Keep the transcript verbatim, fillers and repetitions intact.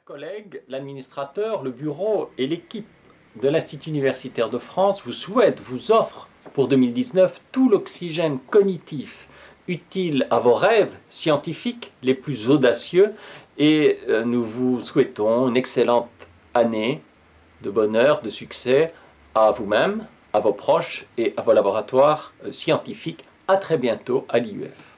collègues, l'administrateur, le bureau et l'équipe de l'Institut universitaire de France vous souhaitent, vous offrent pour deux mille dix-neuf tout l'oxygène cognitif utile à vos rêves scientifiques les plus audacieux et nous vous souhaitons une excellente année de bonheur, de succès à vous-même, à vos proches et à vos laboratoires scientifiques. À très bientôt à l'I U F.